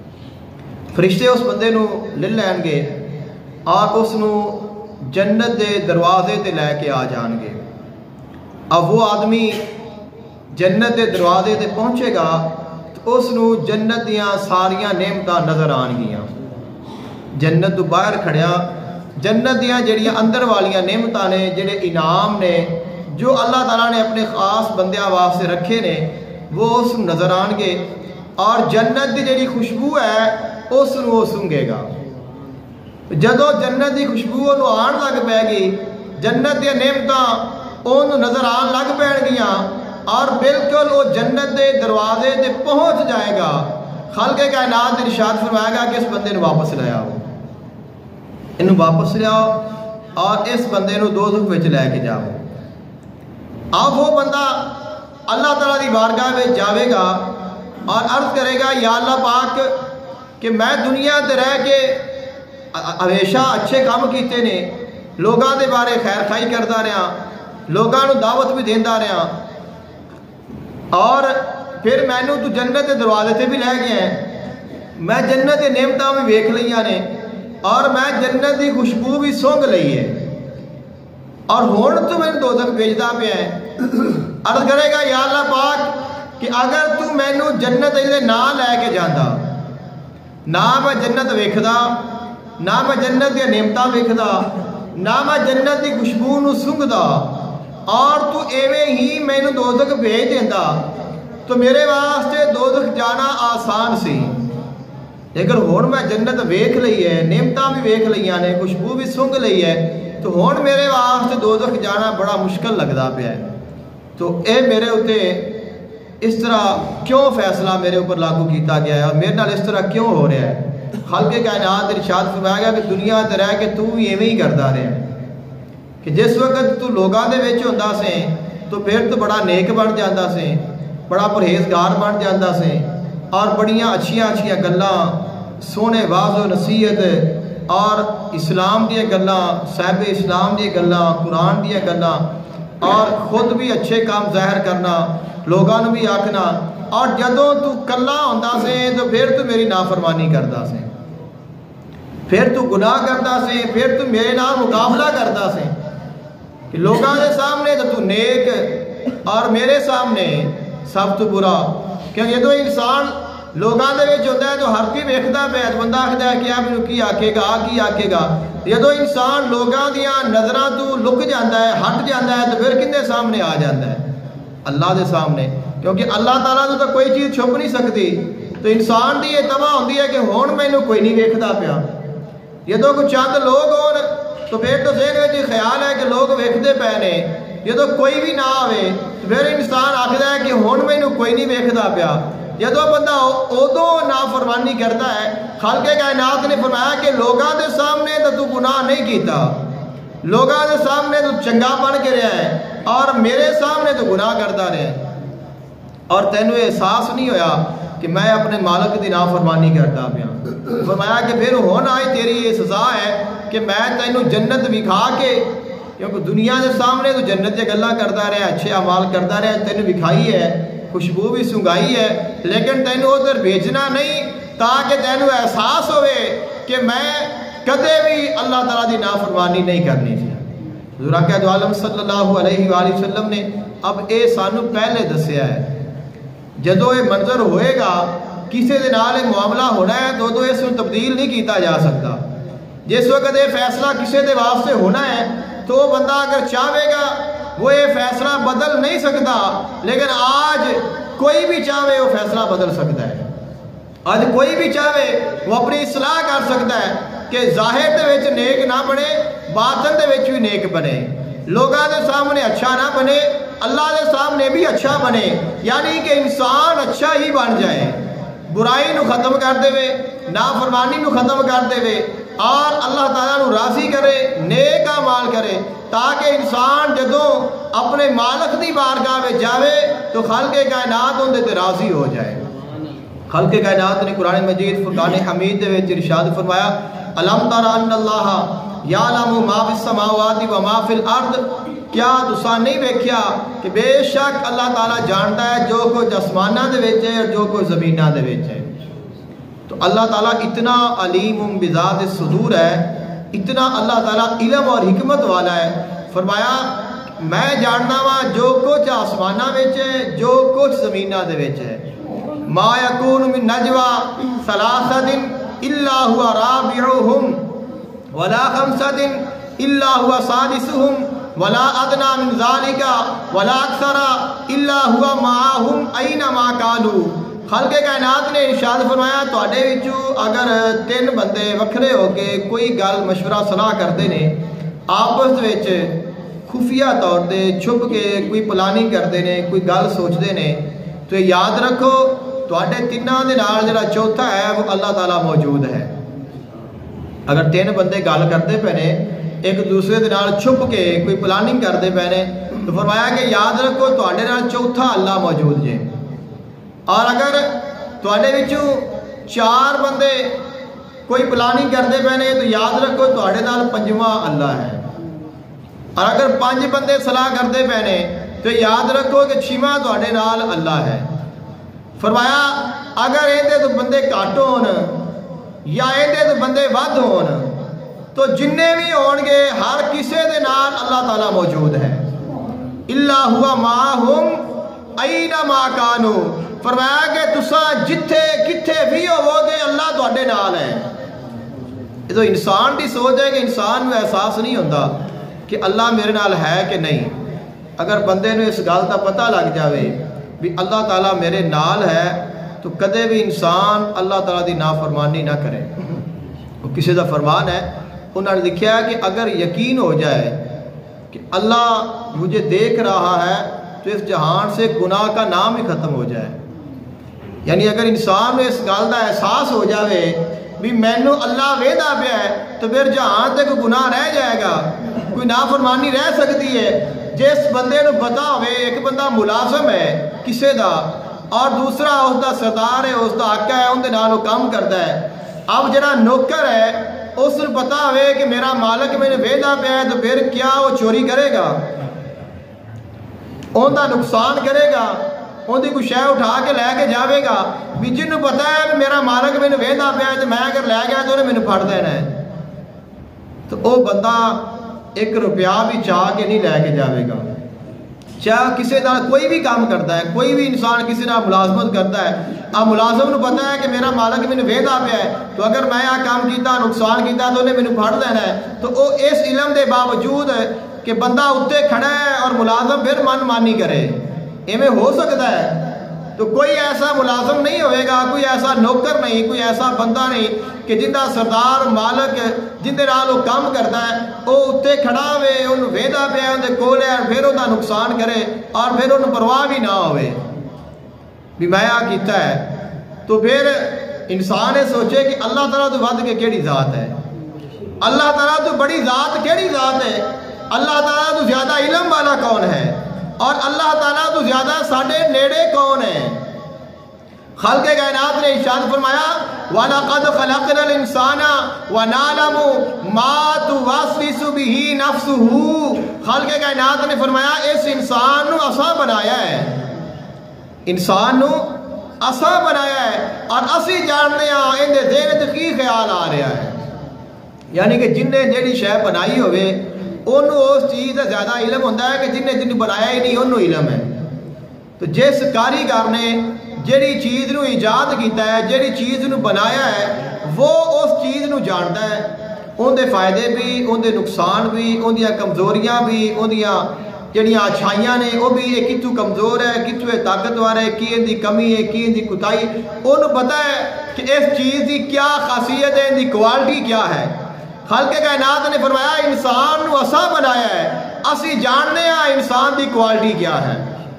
فرشتے اس بندے نو لے لین گے اور اس نو جنت دے دروازے تے لے کے آ جان گے۔ اب وہ آدمی جنت دے دروازے تے پہنچے گا تو اس نو جنت دیاں ساریاں نعمتاں نظر آن گیاں۔ جنت تو باہر کھڑیا جنت دیاں جڑیاں اندر والیاں نعمتاں نے، جڑے انعام نے جو اللہ تعالیٰ نے اپنے خاص بندیاں واسطے رکھے نے، وہ اس نو نظر آن گے اور جنت دی جڑی خوشبو ہے اس نو وہ سنگے گا۔ جدو جنت دی خوشبو نو آن لگ پے گی، جنت دی نعمتاں اون نظر آن لگ پین گیاں اور بالکل وہ جنت دے دروازے تے پہنچ جائے گا۔ خالق کائنات ارشاد فرمائے گا کہ اس بندے نو واپس لے آؤ، انہوں واپس لے آؤ اور اس بندے نو دوزخ وچ لے کے جاؤ۔ اب وہ بندہ اللہ تعالیٰ دی بارگاہ میں جاوے گا اور عرض کرے گا یا اللہ پاک کہ میں دنیا تے رہ کے ہمیشہ اچھے کام کیتے نے، لوگاں دے بارے خیر خائی کرتا رہا، لوگاں نو دعوت بھی دیندا رہا، اور پھر مینوں تو جنت دے دروازے تے بھی لے گیا ہے، میں جنت دے نعمتاں بھی ویکھ لئیاں نے، اور میں جنت کی خوشبو بھی سونگ لئی ہے اور ہون تو میں دوزخ بھیجدا پیا ہے. عرض کرے گا یا اللہ پاک کہ اگر تو مینوں جنت دے نہ لے کے جاندا, نہ میں جنت ویکھدا, نہ میں جنت دی نعمتاں ویکھدا, نہ میں جنت دی خوشبو نوں سونگدا, اور تو ایویں ہی مینوں دوزخ بھیج دیندا, تو میرے واسطے دوزخ جانا آسان سی. لیکن ہون میں جنت ویکھ لئی ہے, نعمتاں بھی ویکھ لئیاں نے, خوشبو بھی سونگ لئی ہے, تو ہون میرے واسطے دوزخ جانا بڑا مشکل لگدا پیا ہے. تو اے میرے اتے اس طرح کیوں فیصلہ میرے اوپر لاگو کیتا گیا ہے, اور میرے نال اس طرح کیوں ہو رہا ہے؟ خالق کائنات ارشاد فرمایا گیا کہ دنیا تے رہ کے تو بھی ایویں ہی کردا رہا ہے کہ جس وقت تو لوگاں دے وچ ہوندا سے تو پھر تو بڑا نیک بن جاندا سے, بڑا پرہیزگار بن جاندا سے, اور بڑیاں اچھیاں اچھیاں گلاں, سونے واضح نصیحت اور اسلام دیا گلاں, صاحب اسلام دیا گلاں, قرآن دیا گلاں, اور خود بھی اچھے کام ظاہر کرنا, لوگاں نوں بھی آکھنا, اور جدوں تو کلا ہوندا سے تو پھر تو میری نافرمانی کردا سے, پھر تو گناہ کردا سے, پھر تو میرے نال مقابلہ کردا سے کہ لوگاں دے سامنے تو تو نیک اور میرے سامنے سب تو برا. کیونکہ جدوں انسان لوگاں دے وچ ہوندا ہے تو ہر کوئی ویکھدا پیا, بندہ آکھدا ہے کہ آ مینوں کی آکھے گا, آ کی آکھے گا. جدوں انسان لوگاں دیاں نظراں تو لک جاندا ہے, ہٹ جاندا ہے, تو پھر کندے سامنے آ جاندا ہے؟ اللہ دے سامنے. کیونکہ اللہ تعالیٰ تو کوئی چیز چھپ نہیں سکتی. تو انسان دی یہ تباہ ہوندی ہے کہ ہون مینوں کوئی نہیں ویکھدا پیا. جدوں کوئی چند لوگ ہون تو پھر تو ذہن وچ خیال ہے کہ لوگ ویکھدے پے نے. جدوں کوئی بھی نہ آوے تو پھر انسان آکھدا ہے کہ ہون مینوں کوئی نہیں ویکھدا پیا. جدوں بندہ ادوں نافرمانی کرتا ہے, خالق کائنات نے فرمایا کہ لوگاں دے سامنے تو تو گناہ نہیں کیتا, لوگاں دے سامنے تو چنگا بن کے رہا ہے, اور میرے سامنے تو گناہ کرتا رہا ہے, اور تینوں احساس نہیں ہویا کہ میں اپنے مالک دی نافرمانی کرتا پیا. فرمایا کہ پھر ہونا آئی تیری یہ سزا ہے کہ میں تینوں جنت وکھا کے, کیونکہ دنیا دے سامنے تو جنت دے گلاں کرتا رہا, اچھے اعمال کرتا رہا, تینوں وکھائی ہے, خوشبو بھی سنگائی ہے, لیکن تینوں ادھر بھیجنا نہیں تاکہ تینوں احساس ہوئے کہ میں کدے بھی اللہ تعالیٰ دی نافرمانی نہیں کرنی تھی. حضور اکرم عالم صلی اللہ علیہ وآلہ وسلم نے اب اے سانو پہلے دسیا ہے. جدو یہ منظر ہوئے گا, کسی دے نال معاملہ ہونا ہے, تو تو اس کو تبدیل نہیں کیتا جا سکتا. جس وقت یہ فیصلہ کسی دے واسطے ہونا ہے تو وہ بندہ اگر چاہے گا وہ یہ فیصلہ بدل نہیں سکتا, لیکن آج کوئی بھی چاہے وہ فیصلہ بدل سکتا ہے. آج کوئی بھی چاہے وہ اپنی اصلاح کر سکتا ہے کہ ظاہر دے وچ نیک نہ بنے, باطن دے وچ بھی نیک بنے, لوگاں دے سامنے اچھا نہ بنے, اللہ دے سامنے بھی اچھا بنے. یعنی کہ انسان اچھا ہی بن جائے, برائی نو ختم کر دے, نافرمانی نو ختم کر دے, اور اللہ تعالیٰ نو راضی کرے, نیک اعمال کرے, تاکہ انسان جدوں اپنے مالک دی بارگاہ میں جاوے تو خالق کائنات ان دے راضی ہو جائے. خالق کائنات نے قرآن مجید فرقان حمید دے وچ ارشاد فرمایا, الم تر ان اللہ یعلم ما فی السماوات و ما فی الارض, کیا تساں نہیں ویکھیا کہ بے شک اللہ تعالیٰ جانتا ہے جو کچھ آسماناں دے وچ ہے اور جو کچھ زمیناں دے وچ ہے. تو اللہ تعالیٰ اتنا علیم بذات الصدور ہے, اتنا اللہ تعالیٰ علم اور حکمت والا ہے. فرمایا میں جاننا وا جو کچھ آسماناں وچ ہے, جو کچھ زمیناں دے وچ ہے. ما یکون من نجوا ثلاثۃ الا هو رابعهم ولا خمسۃ الا هو سادسهم ولا ادنى من ذلك ولا اکثر الا هو معهم اینما كانوا. خالق کائنات نے ارشاد فرمایا تواڈے وچوں اگر تین بندے وکھرے ہو کے کوئی گل مشورہ صلاح کرتے نے, آپس وچ خفیہ طور تے چھپ کے کوئی پلاننگ کرتے نے, کوئی گل سوچتے نے, تو یاد رکھو تواڈے تیناں دے نال جڑا چوتھا ہے وہ اللہ تعالیٰ موجود ہے. اگر تین بندے گل کرتے پے نے, ایک دوسرے دے نال چھپ کے کوئی پلاننگ کرتے پے نے, تو فرمایا کہ یاد رکھو تواڈے نال چوتھا اللہ موجود جے. اور اگر تواڈے وچوں چار بندے کوئی پلاننگ کرتے پے نے, تو یاد رکھو تواڈے نال پنجواں اللہ ہے. اور اگر پانچ بندے صلاح کرتے پے نے, تو یاد رکھو کہ چھواں تواڈے نال اللہ ہے. فرمایا اگر ایندے تو بندے گھٹ ہون یا ایندے تو بندے ود ہون, تو جننے بھی ہون گے ہر کسے دے نال اللہ تعالیٰ موجود ہے. الا ہوا معہم اینما کانو، فرمایا کہ تساں جتھے کتھے بھی ہوو گے اللہ تواڈے نال ہے. یہ تو انسان دی سوچ ہے کہ انسان میں احساس نہیں ہوتا کہ اللہ میرے نال ہے کہ نہیں. اگر بندے نو اس گل کا پتہ لگ جاوے بھی اللہ تعالیٰ میرے نال ہے تو کدے بھی انسان اللہ تعالیٰ دی نافرمانی نہ کرے. وہ کسی دا فرمان ہے، انہوں نے لکھا ہے کہ اگر یقین ہو جائے کہ اللہ مجھے دیکھ رہا ہے تو اس جہان سے گناہ کا نام ہی ختم ہو جائے. یعنی اگر انسان میں اس گل کا احساس ہو جاوے بھی مینو اللہ ویدا پیا ہے تو پھر جہان تک گناہ رہ جائے گا، کوئی نافرمانی رہ سکتی ہے. جس بندے نو پتا ہوئے ایک بندہ ملازم ہے کسے دا اور دوسرا اس دا سردار ہے، اس دا آقا ہے، ان دے نال وہ کام کرتا ہے. اب جڑا نوکر ہے اس کو پتا ہوئے کہ میرا مالک میں نے ویدا پیا ہے تو پھر کیا وہ چوری کرے گا، ان دا نقصان کرے گا، ان دی کوئی شے اٹھا کے لے کے جاوے گا. بھی جنوں پتا ہے کہ میرا مالک میں نے ویدا پیا ہے تو میں اگر لے گیا تو انہیں مینوں پھڑ دینا ہے. تو وہ بندہ ایک روپیہ بھی چاہ کے نہیں لے کے جاوے گا. چاہے کسی نال کوئی بھی کام کرتا ہے، کوئی بھی انسان کسی نال ملازمت کرتا ہے، اب ملازم نو پتا ہے کہ میرا مالک مینوں ویدا پیا ہے تو اگر میں آ کام کیتا نقصان کیتا تو انہیں مینوں پھڑ دینا ہے. تو وہ اس علم دے باوجود کہ بندہ اتنے کھڑا ہے اور ملازم پھر من مانی کرے، ایویں ہو سکتا ہے؟ تو کوئی ایسا ملازم نہیں ہوئے گا، کوئی ایسا نوکر نہیں، کوئی ایسا بندہ نہیں کہ جندا سردار مالک جندے نال وہ کام کرتا ہے وہ اتنے کھڑا ہوئے انہوں ویدا پیا اندر کول ہے پھر وہ نقصان کرے اور پھر انہوں پرواہ بھی نہ ہوئے بھی میں آ کیتا ہے. تو پھر انسان یہ سوچے کہ اللہ تعالیٰ تو ود کے کیڑی ذات ہے، اللہ تعالیٰ تو بڑی ذات کیڑی ذات ہے، اللہ تعالیٰ تو زیادہ علم والا کون ہے اور اللہ تعالیٰ تو زیادہ ساڑھے نیڑے کون ہے. خلق کائنات نے ارشاد فرمایا وَلَقَدْ خَلَقْنَا الْإِنسَانَ وَنَعْلَمُ مَا تُوَسْوِسُ بِهِ نَفْسُهُ. خلق کائنات نے فرمایا اس انسان نو اساں بنایا ہے، انسان نو اساں بنایا ہے اور اسی جاننے ہاں ان دے ذہن تے کی خیال آ رہا ہے. یعنی کہ جن نے جیڑی شے بنائی ہوئے انہوں اس چیز کا زیادہ علم ہوتا ہے کہ جن نے جن بنایا ہی نہیں انہوں علم ہے. تو جس کاریگر نے جیڑی چیز نو ایجاد کیتا ہے، جیڑی چیز نو بنایا ہے، وہ اس چیز نو جانتا ہے، ان دے فائدے بھی، ان دے نقصان بھی، ان دیا کمزوریاں بھی، ان دیا جڑیاں اچھائیاں نے وہ بھی، یہ کتوں کمزور ہے، کتوں طاقتور ہے، کی ان دی کمی ہے، کی ان دی کوتاہی، انہوں پتہ ہے کہ اس چیز دی کیا خاصیت ہے، ان دی کوالٹی کیا ہے. خالق کائنات نے فرمایا انسان نو اساں بنایا ہے، اسی جاننے ہاں انسان دی کوالٹی کیا ہے.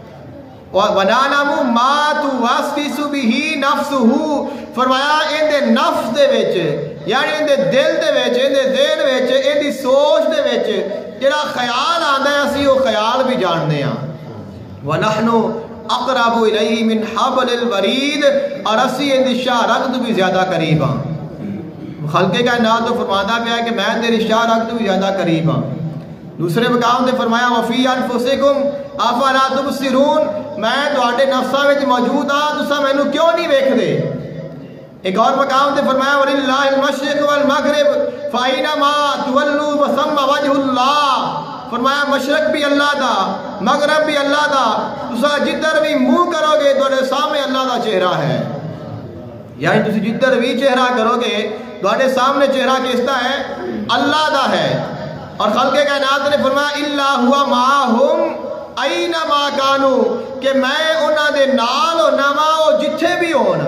وَنَعْلَمُ مَا تُوَسْوِسُ بِهِ نَفْسُهُ. فرمایا ان دے نفس دے وچ یعنی ان دے دل دے وچ، ان دے ذہن وچ، ان دی سوچ دے وچ جڑا خیال آندا ہے اسی وہ خیال بھی جاننے ہاں. وَنَحْنُ أَقْرَبُ إِلَيْهِ مِنْ حَبْلِ الْوَرِيدِ. اور اسی ان دی شاہ رگ تو بھی زیادہ قریب ہاں. خلق کائنات تو فرماتا پیا کہ میں تیری شاہ رگ تو بھی زیادہ قریب ہاں. دوسرے مقام نے فرمایا وفی انفسکم افلا تبصرون. میں تواڈے نفساں وچ موجود ہاں، تساں مینوں کیوں نہیں ویکھدے. ایک اور مقام نے فرمایا وللہ المشرق والمغرب فاینما تولوا فثم وجه اللہ. فرمایا مشرق بھی اللہ دا، مغرب بھی اللہ دا، تساں جدھر بھی منہ کرو گے تواڈے سامنے اللہ دا چہرہ ہے. یعنی تسی جدھر بھی چہرہ کرو گے تواڈے سامنے چہرہ کس دا ہے؟ اللہ دا ہے. اور خلق کائنات نے فرمایا الا ہوا معہم اینما کانو، کہ میں انہاں دے نال ہونا وا او جتھے بھی ہون.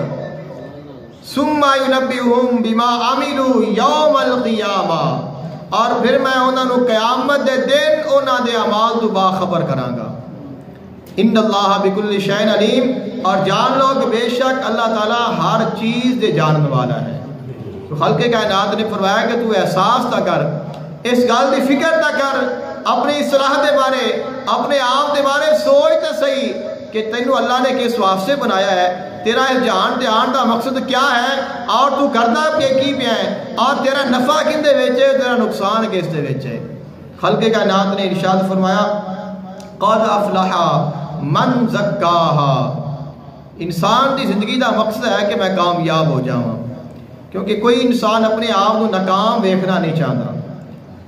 ثم ینبئہم بما عملوا یوم القیامہ. اور پھر میں انہاں نو قیامت دے دن انہاں دے اعمال تو باخبر کراں گا. ان اللہ بکل شیء علیم. اور جان لو کہ بے شک اللہ تعالیٰ ہر چیز دے جاننے والا ہے. تو خلق کائنات نے فرمایا کہ تو احساس تا کر، اس گل دی فکر تا کر، اپنی اصلاح دے بارے، اپنے آپ دے بارے سوچ تے صحیح کہ تینوں اللہ نے کس واسطے بنایا ہے، تیرا اس جہان تے آن دا مقصد کیا ہے اور تو کرنا کہ کی پیا ہے اور تیرا نفع کن دے وچ ہے، تیرا نقصان کس دے وچ ہے. خلق کائنات نے ارشاد فرمایا قد افلح من زکاہا. انسان دی زندگی دا مقصد ہے کہ میں کامیاب ہو جاواں، کیونکہ کوئی انسان اپنے آپ کو ناکام ویکھنا نہیں چاہتا.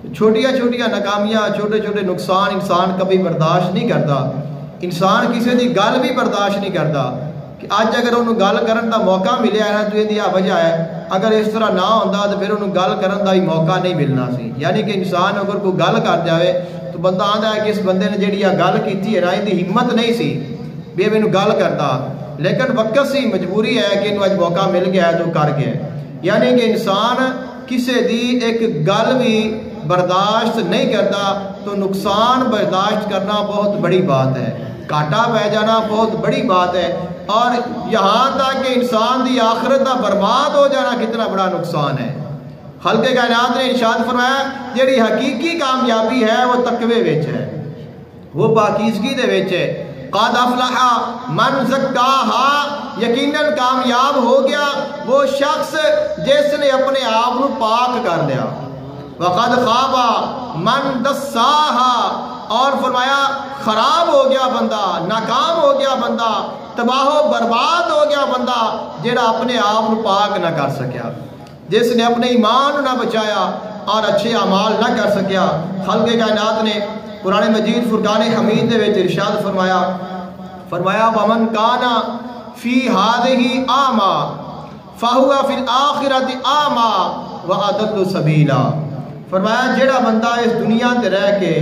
چھوٹیاں چھوٹیاں ناکامیاں چھوٹے چھوٹے نقصان انسان کبھی برداشت نہیں کرتا. انسان کسی کی گل بھی برداشت نہیں کرتا کہ اج اگر انہوں گل کرن دا موقع ملیا ہے نا تو یہ وجہ ہے اگر اس طرح نہ ہوتا تو پھر انہوں گل کرن دا بھی موقع نہیں ملنا سی. یعنی کہ انسان اگر کوئی گل کر جائے تو بندہ آتا ہے کہ اس بندے نے جیڑی گل کی ہے نا یہ ہمت نہیں سی بھی مینوں گل کرتا, لیکن وقت سی مجبوری ہے کہ انہوں اج موقع مل گیا ہے تو کر گیا. یعنی کہ انسان کسی دی ایک گل بھی برداشت نہیں کرتا تو نقصان برداشت کرنا بہت بڑی بات ہے, کاٹا پہ جانا بہت بڑی بات ہے, اور یہاں تک کہ انسان دی آخرت دا برباد ہو جانا کتنا بڑا نقصان ہے. خالق کائنات نے ارشاد فرمایا جیڑی حقیقی کامیابی ہے وہ تقوی وچ ہے, وہ پاکیزگی دے وچ ہے. قد افلح من زکاہا, یقیناً کامیاب ہو گیا وہ شخص جس نے اپنے آپ کو پاک کر لیا. وقد خواب من دساہا, اور فرمایا خراب ہو گیا بندہ, ناکام ہو گیا بندہ, تباہ و برباد ہو گیا بندہ جیڑا اپنے آپ کو پاک نہ کر سکیا, جس نے اپنے ایمان نہ بچایا اور اچھے اعمال نہ کر سکیا. خالق کائنات نے قرآن مجید فرقان حمید دے وچ ارشاد فرمایا فرمایا ومن کانا فی ہذہ اعمی فہو فی الآخرۃ اعمی واضل سبیلا. فرمایا جیڑا بندہ اس دنیا تے رہ کے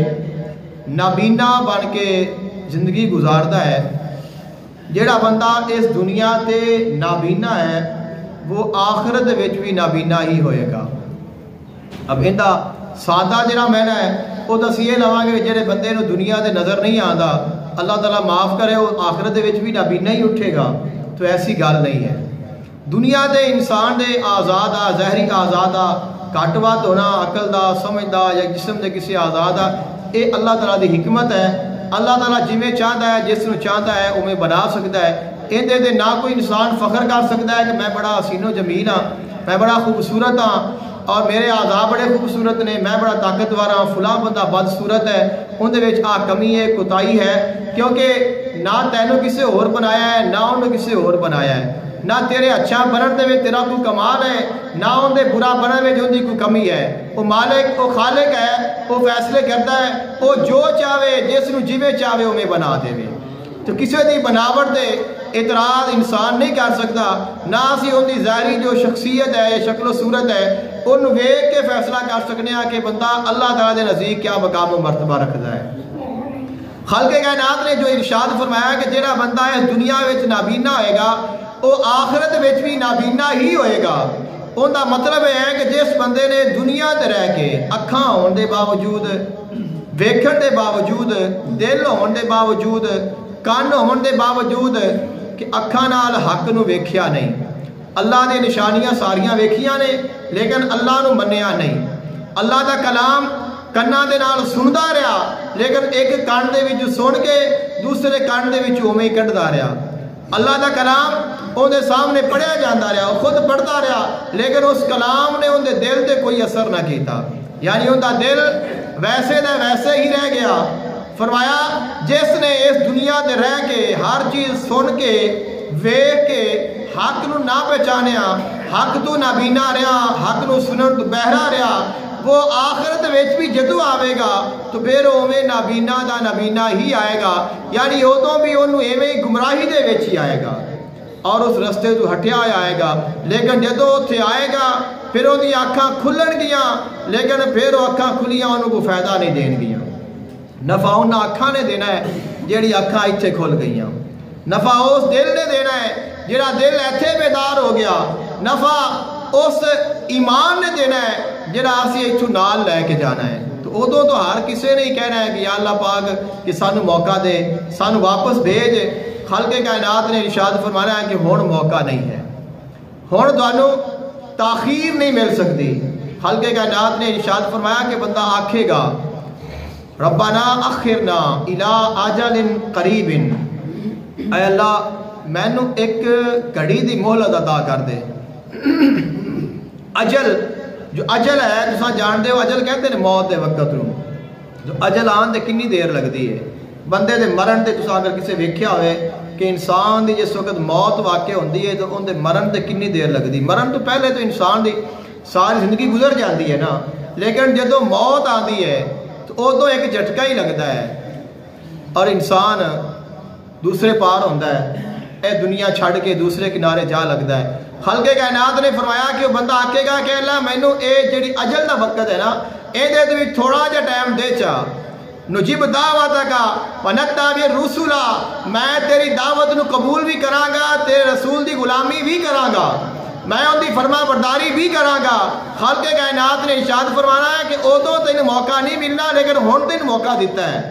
نابینا بن کے زندگی گزارتا ہے, جیڑا بندہ اس دنیا تے نابینا ہے وہ آخرت وچ بھی نابینا ہی ہوئے گا. اب اندا سادہ جڑا معنی ہے وہ دسی یہ لواں گے جڑے بندے نو دنیا دے نظر نہیں آندا اللہ تعالیٰ معاف کرے وہ آخرت وچ بھی نابینا ہی اٹھے گا, تو ایسی گل نہیں ہے. دنیا دے انسان دے آزاد آ ظاہری آزاد آ گھٹ ود ہونا عقل دا سمجھ دا یا جسم دے کسی آزاد آ اے اللہ تعالیٰ دی حکمت ہے. اللہ تعالیٰ جویں چاہتا ہے جس نو چاہتا ہے اویں بنا سکتا ہے. اندے دے نہ کوئی انسان فخر کر سکتا ہے کہ میں بڑا حسین و جمیل ہاں, میں بڑا خوبصورت ہاں اور میرے اعضاء بڑے خوبصورت نے, میں بڑا طاقتور ہاں, فلاں بندہ بدصورت ہے, اندے وچ آ کمی ہے کوتاہی ہے, کیونکہ نہ تینوں کسے اور بنایا ہے نہ انہوں کسے اور بنایا ہے. نہ تیرے اچھا بنن دے وچ تیرا کوئی کمال ہے نہ ان دے برا بنن وچ اندی کوئی کمی ہے. وہ مالک وہ خالق ہے, وہ فیصلے کرتا ہے, وہ جو چاہے جس نو جویں چاہے اویں بنا دے. تو کسی دی بناوٹ دے اعتراض انسان نہیں کر سکتا, نہ اسی ان دی ظاہری جو شخصیت ہے یا شکل و صورت ہے ان ویکھ کے فیصلہ کر سکنے ہیں کہ بندہ اللہ تعالیٰ دے نزدیک کیا مقام و مرتبہ رکھتا ہے. خالق کائنات نے جو ارشاد فرمایا کہ جیڑا بندہ اس دنیا وچ نابینا ہوئے گا وہ آخرت وچ بھی نابینا ہی ہوئے گا. ان دا مطلب یہ ہے کہ جس بندے نے دنیا تے رہ کے اکھاں ہون دے باوجود, ویکھن دے باوجود, دل ہون دے باوجود, کان ہون دے باوجود کہ اکھاں نال حق نو ویکھیا نہیں, اللہ دے نشانیاں ساریاں ویکھیاں نے لیکن اللہ نو منیا نہیں, اللہ دا کلام کنا دے نال سندا رہا لیکن ایک کان دے وچ سن کے دوسرے کان دے وچ اوویں ہی کڈدا رہا. اللہ دا کلام اون دے سامنے پڑھیا جاندا رہا, وہ خود پڑھتا رہا لیکن اس کلام نے اون دے دل تے کوئی اثر نہ کیتا, یعنی ان دا دل ویسے دا ویسے ہی رہ گیا. فرمایا جس نے اس دنیا تے رہ کے ہر چیز سن کے ویکھ کے حق نو نہ پہچانیا, حق تو نابینا رہا, حق نو سنن تو بہرا رہا, وہ آخرت وچ بھی جدو آوے گا تو پھر اوویں نابینا دا نابینا ہی آئے گا, یعنی ادوں بھی انہوں ایویں گمراہی دے وچ ہی آئے گا اور اس رستے تو ہٹیا آئے گا. لیکن جدو اتھے آئے گا پھر ان دی اکھاں کھلن گیاں لیکن پھر وہ اکھاں کھلیاں انہوں کو فائدہ نہیں دین گیاں. نفع انہاں اکھاں نے دینا ہے جیڑی اکھاں ایتھے کھل گئیاں, نفع اس دل نے دینا ہے جیڑا دل ایتھے بیدار ہو گیا, نفع اس ایمان نے دینا ہے جیڑا اسی ایتھوں نال لے کے جانا ہے. تو ادوں تو ہر کسے نے ہی کہنا ہے کہ یا اللہ پاک کہ سانو موقع دے, سانو واپس بھیج. خالق کائنات نے ارشاد فرمایا ہے کہ ہن موقع نہیں ہے, ہن تانوں تاخیر نہیں مل سکتی. خالق کائنات نے ارشاد فرمایا کہ بندہ آکھے گا ربنا اخرنا الی اجل قریب, اے اللہ مینو ایک گھڑی دی مہلت عطا کر دے. اجل جو اجل ہے تساں جان دے ہو, اجل کہتے ہیں موت دے وقت نو, جو اجل آن دے کنی دیر لگتی ہے. بندے دے مرن دے تساں اگر کسے ویکھیا ہوئے کہ انسان دی جس وقت موت واقع ہوندی ہے تو ان دے مرن دے کنی دیر لگتی. مرن تو پہلے تو انسان دی ساری زندگی گزر جاتی ہے نا، لیکن جدو موت آتی ہے تو ادو ایک جھٹکا ہی لگتا ہے اور انسان دوسرے پار ہوتا ہے، اے دنیا چھڑ کے دوسرے کنارے جا لگتا ہے۔ خالق کائنات نے فرمایا کہ وہ بندہ آکے گا کہ اللہ مینو اے جڑی اجل دا وقت ہے نا، اے دے دے تھوڑا جا ٹائم دے چا، نجیب دعوت کا ونتبع الرسل، میں تیری دعوت نو قبول بھی کراں گا، تیرے رسول دی غلامی بھی کراں گا، میں ان دی فرما برداری بھی کراں گا۔ خالق کائنات نے ارشاد فرمانا ہے کہ ادو تین موقع نہیں ملنا، لیکن ہن تین موقع دیتا ہے۔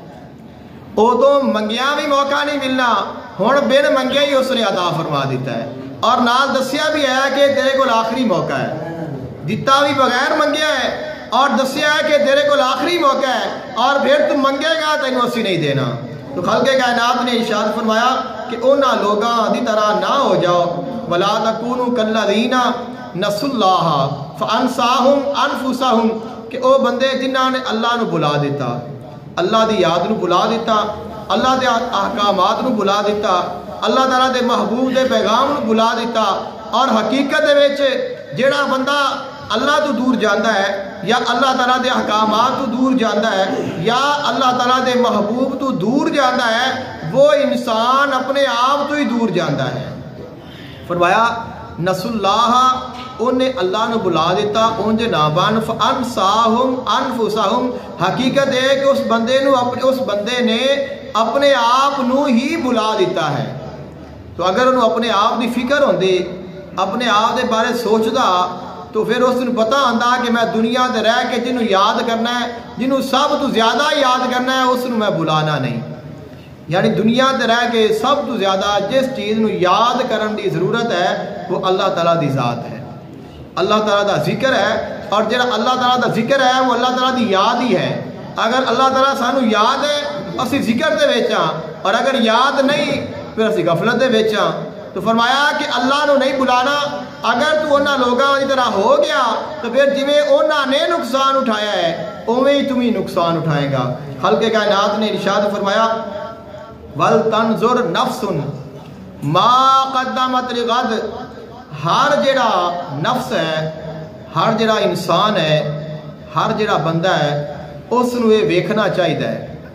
ادو منگیا بھی موقع نہیں ملنا، ہن بن منگیا ہی اس نے عطا فرما دیتا ہے، اور نال دسیا بھی ہے کہ تیرے کو آخری موقع ہے، دیتا بھی بغیر منگیا ہے، اور دسیا ہے کہ تیرے کو آخری موقع ہے، اور پھر تم منگے گا تینوں اسی نہیں دینا۔ تو خالق کائنات نے ارشاد فرمایا کہ انہاں لوگاں دی طرح نہ ہو جاؤ، وَلَا تَكُونُوا كَالَّذِينَ نَسُوا اللَّهَ فَأَنسَاهُمْ أَنفُسَهُمْ، کہ او بندے جنہاں نے اللہ نو بلا دیتا، اللہ دی یاد نو بلا دیتا، اللہ دے احکامات نو بلا دیتا، اللہ تعالیٰ دے محبوب دے پیغام نو بلا دیتا، اور حقیقت دے وچ جیڑا بندہ اللہ تو دور جاندا ہے یا اللہ تعالیٰ دے احکامات تو دور جاندا ہے یا اللہ تعالیٰ دے محبوب تو دور جاندا ہے، وہ انسان اپنے آپ تو ہی دور جاندا ہے۔ فرمایا نسوا اللہ، انہیں اللہ نو بلا دیتا، انجے نابان فانساہم انفسہم، حقیقت ہے کہ اس بندے نو اپنے اس بندے نے اپنے آپ نو ہی بلا دیتا ہے۔ تو اگر انہوں اپنے آپ دی فکر ہوندی، اپنے آپ دے بارے سوچدا، تو پھر اس نے پتہ آندا کہ میں دنیا دے رہ کے جنہوں یاد کرنا ہے، جنہوں سب تو زیادہ یاد کرنا ہے، اس نے میں بلانا نہیں۔ یعنی دنیا دے رہ کے سب تو زیادہ جس چیز نو یاد کرن دی ضرورت ہے وہ اللہ تعالیٰ دی ذات ہے، اللہ تعالیٰ دا ذکر ہے، اور جڑا اللہ تعالیٰ دا ذکر ہے وہ اللہ تعالیٰ دی یاد ہی ہے۔ اگر اللہ تعالیٰ سانو یاد ہے اسی ذکر دے وچاں، اور اگر یاد نہیں پھر اسی غفلت دے وچاں۔ تو فرمایا کہ اللہ نو نہیں بلانا، اگر تو انہاں لوگاں دی طرح ہو گیا تو پھر جویں انہاں نے نقصان اٹھایا ہے اوویں ہی تمہیں نقصان اٹھائے گا۔ خالق کائنات نے ارشاد فرمایا وَلْتَنْظُرْ نَفْسٌ مَا قَدَّمَتْ لِغَدْ، ہر جڑا نفس ہے، ہر جڑا انسان ہے، ہر جڑا بندہ ہے، اس نو یہ ویکھنا چاہیے۔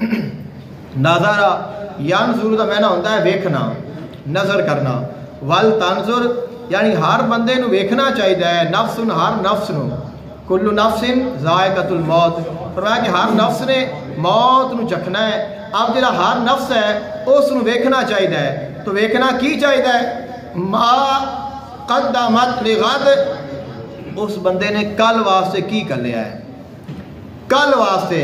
نظرہ ینظر دا معنی ہوتا ہے ویکھنا، نظر کرنا۔ وَلْتَنْظُرْ یعنی ہر بندے نو ویکھنا چاہیے، نفس ہر نفس نو، کل نفس ذائقۃ الموت، فرمایا کہ ہر نفس نے موت نو چکھنا ہے۔ اب جڑا ہر نفس ہے اس نو ویکھنا چاہیے، تو ویکھنا کی چاہیے؟ ما قدمت لغد، اس بندے نے کل واسطے کی کر لیا ہے، کل واسطے۔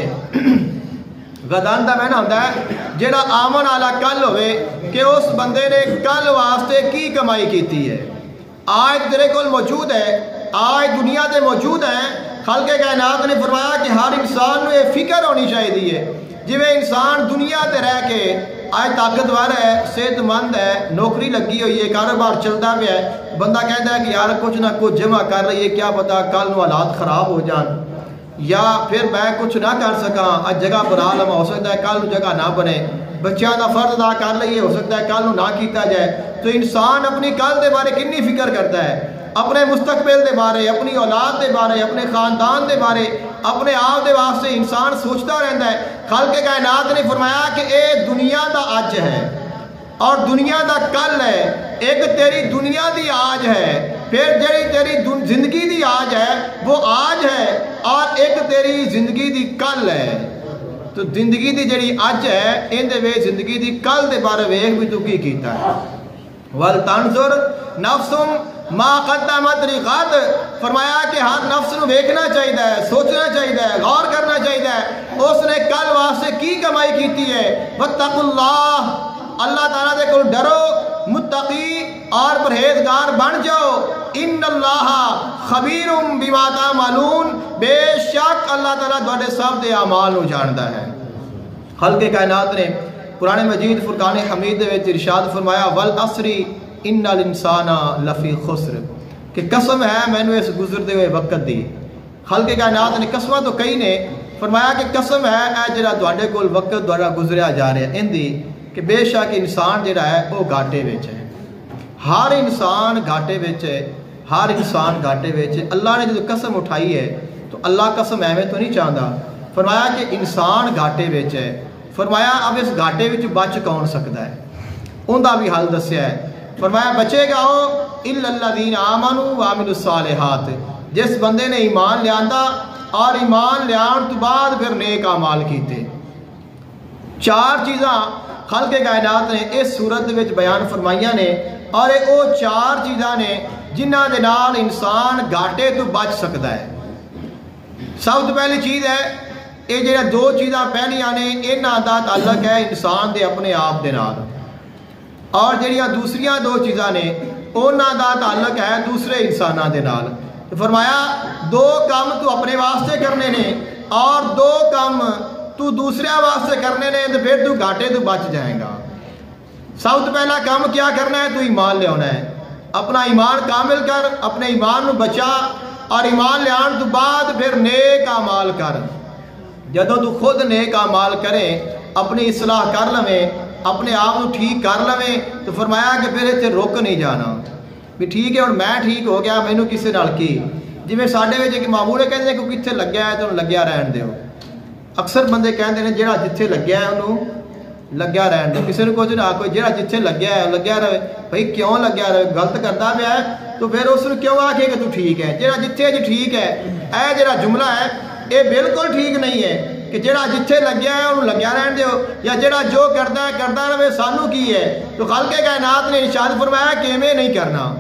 غدان دا معنی ہوتا ہے جڑا آمن والا کل ہوئے، کہ اس بندے نے کل واسطے کی کمائی کیتی ہے۔ آج تیرے کول موجود ہے، آج دنیا تے موجود ہے۔ خالق کائنات نے فرمایا کہ ہر انسان نو یہ فکر ہونی چاہیے، جویں انسان دنیا تے رہ کے آج طاقتور ہے، صحت مند ہے، نوکری لگی ہوئی ہے، کاروبار چلتا پیا ہے، بندہ کہتا ہے کہ یار کچھ نہ کچھ جمع کر رہی ہے، کیا پتا کل نو حالات خراب ہو جان، یا پھر میں کچھ نہ کر سکاں، آج جگہ بنا لواں، ہو سکتا ہے کل نو جگہ نہ بنے، بچیاں دا فرض ادا کر لئیے، ہو سکتا ہے کل نو نہ کیتا جائے۔ تو انسان اپنی کل دے بارے کنی فکر کرتا ہے، اپنے مستقبل دے بارے، اپنی اولاد دے بارے، اپنے خاندان دے بارے، اپنے آپ دے واسطے انسان سوچتا رہتا ہے۔ خالق کائنات نے فرمایا کہ اے دنیا دا اج ہے اور دنیا دا کل ہے، ایک تیری دنیا دی آج ہے، پھر جڑی تیری زندگی دی آج ہے وہ آج ہے، اور ایک تیری زندگی دی کل ہے۔ تو زندگی دی جڑی اج ہے ان دے وے زندگی دی کل دے بارے ویکھ بھی تو کی کیتا ہے۔ وَلْتَنْظُرْ نَفْسٌ مَا قَدَّمَتْ لِغَدْ، فرمایا کہ ہر نفس نو ویکھنا چاہیے، سوچنا چاہیے، غور کرنا چاہیے اس نے کل واسطے کی کمائی کیتی ہے۔ وَاتَّقُوا اللَّهَ، اللہ تعالیٰ دے کول ڈرو، متقی اور پرہیزگار بن جاؤ۔ ان اللہ خبیر بما تعملون، بے شک اللہ تعالیٰ تواڈے سب دے اعمال نو جاندا ہے۔ خالق کائنات نے قرآن مجید فرقان حمید دے وچ ارشاد فرمایا والعصر ان الانسان لفی خسر، کہ قسم ہے مینوں اس گزرتے ہوئے وقت دی۔ خالق کائنات نے قسمہ تو کئی نے، فرمایا کہ قسم ہے اے جڑا تواڈے کول وقت دوارا گزریا جا رہا ہے ان دی، کہ بے شک انسان جڑا ہے وہ گھاٹے وچ ہے، ہر انسان گھاٹے وچ ہے، ہر انسان گھاٹے وچ اللہ نے جو قسم اٹھائی ہے تو اللہ قسم ایویں تو نہیں چاہتا فرمایا کہ انسان گھاٹے وچ ہے فرمایا اب اس گھاٹے وچ بچ کون سکتا ہے ان دا بھی حل دسیا ہے فرمایا بچے گا وہ الا الذین آمنوا وعملوا الصالحات جس بندے نے ایمان لیا اور ایمان لیان تو بعد پھر نیک اعمال کیتے چار چیزاں خلق کائنات نے اس صورت وچ بیان فرمائیاں نے اور وہ چار چیزاں نے جنہ دے نال انسان گھاٹے تو بچ سکتا ہے سب تو پہلی چیز ہے یہ جڑا دو چیزاں پہلیاں نے انہاں دا تعلق ہے انسان دے اپنے آپ دے نال اور جڑیاں دوسریاں دو چیزاں نے انہاں دا تعلق ہے دوسرے انساناں دے نال فرمایا دو کام تو اپنے واسطے کرنے نے اور دو کام تو دوسرے واسطے کرنے نے تو پھر تو گھاٹے تو بچ جائے گا سب تو پہلا کام کیا کرنا ہے تو ایمان لے آنا ہے اپنا ایمان کامل کر اپنے ایمان نو بچا اور ایمان لے آن تو بعد پھر نیک اعمال کر جدوں تو خود نیک اعمال کرے اپنی اصلاح کر لویں اپنے آپ کو ٹھیک کر لویں تو فرمایا کہ پھر اتنے رک نہیں جانا بھی ٹھیک ہے اور میں ٹھیک ہو گیا مینوں کسے نال کی جویں ساڈے وچ ایک معمول ہے کہندے کہ کتھے لگیا ہے تو لگیا رہن دیو اکثر بندے کہندے نے جہاں جتھے لگیا ہے انہوں لگیا رہن دو کسی نے کچھ نہ کوئی جہاں جتھے لگیا ہے لگیا رہے بھائی کیوں لگیا رہے غلط کرتا پیا ہے تو پھر اس نے کیوں آکھے کہ تو ٹھیک ہے جہاں جتھے جی ٹھیک ہے اے جہاں جملہ ہے یہ بالکل ٹھیک نہیں ہے کہ جہاں جتھے لگیا ہے انہوں لگیا رہن دیو یا جہاں جو کرتا ہے کرتا رہے سانو کی ہے تو خالق کائنات نے ارشاد فرمایا کہ میں نہیں کرنا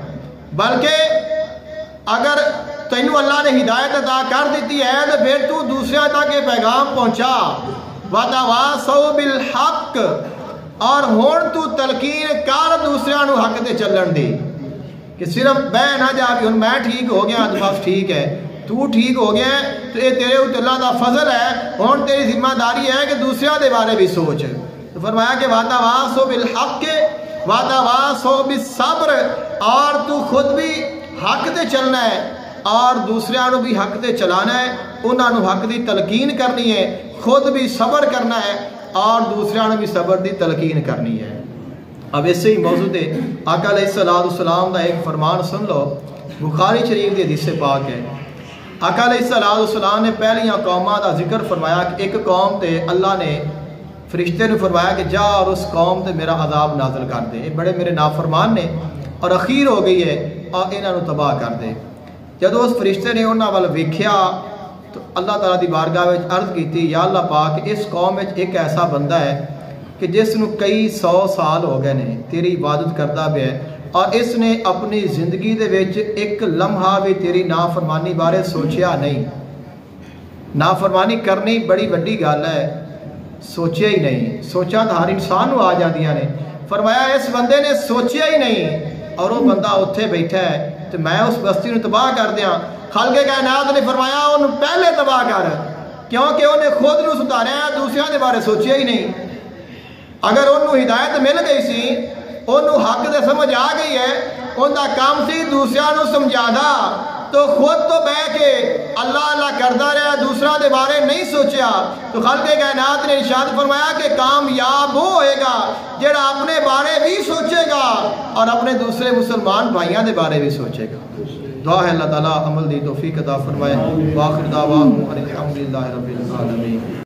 بلکہ اگر تینوں اللہ نے ہدایت عطا کر دیتی ہے تو پھر تو دوسرے تک یہ پیغام پہنچا وَتَوَاصَوْا بِالْحَقِّ اور ہون تو تلقین کر دوسرے نو حق تے چلن دی کہ صرف میں نہ جا بھی ہن میں ٹھیک ہو گیا تو بس ٹھیک ہے تو ٹھیک ہو گیا تو یہ تیرے اوپر اللہ دا فضل ہے ہن تیری ذمہ داری ہے کہ دوسرے دے بارے بھی سوچ تو فرمایا کہ وَتَوَاصَوْا بِالْحَقِّ وَتَوَاصَوْا بِالصَّبْرِ اور تو خود بھی حق تے چلنا ہے اور دوسرے نو بھی حق تے چلانا ہے انہاں نو حق دی تلقین کرنی ہے خود بھی صبر کرنا ہے اور دوسرے نے بھی صبر دی تلقین کرنی ہے اب اس سے ہی موضوع تے آقا علیہ السلام دا ایک فرمان سن لو بخاری شریف دی حدیث پاک ہے آقا علیہ السلام نے پہلیاں قوماں دا ذکر فرمایا کہ ایک قوم تے اللہ نے فرشتے نے فرمایا کہ جا اور اس قوم تے میرا عذاب نازل کر دے یہ بڑے میرے نافرمان نے اور اخیر ہو گئی ہے اور انہاں نو تباہ کر دے جدو اس فرشتے نے انہاں وال ویکھیا تو اللہ تعالیٰ دی بارگاہ میں عرض کی تھی یا اللہ پاک اس قوم میں ایک ایسا بندہ ہے کہ جس نو کئی سو سال ہو گئے نے تیری عبادت کرتا بھی ہے اور اس نے اپنی زندگی دے وچ ایک لمحہ بھی تیری نافرمانی بارے سوچیا نہیں نافرمانی کرنی بڑی بڑی گل ہے سوچیا ہی نہیں سوچا تو ہر انسان نو آ جاندیاں نے فرمایا اس بندے نے سوچیا ہی نہیں اور وہ بندہ اتھے بیٹھا ہے تو میں اس بستی نو تباہ کر دیاں خالق کائنات نے فرمایا انہوں پہلے تباہ کر کیونکہ انہیں خود نو سدھاریا دوسرے دے بارے سوچیا ہی نہیں اگر انہوں ہدایت مل گئی سی انہوں حق دے سمجھ آ گئی ہے ان دا کام سی دوسرے نو سمجھا دا تو خود تو بہ کے اللہ اللہ کرتا رہا دوسرا دے بارے نہیں سوچیا تو خالق کائنات نے ارشاد فرمایا کہ کامیاب وہ ہوئے گا جڑا اپنے بارے بھی سوچے گا اور اپنے دوسرے مسلمان بھائیاں دے بارے بھی سوچے گا دعا ہے اللہ تعالیٰ عمل دی توفیق عطا فرمائے وآخر دعواہم الحمدللہ رب العالمین.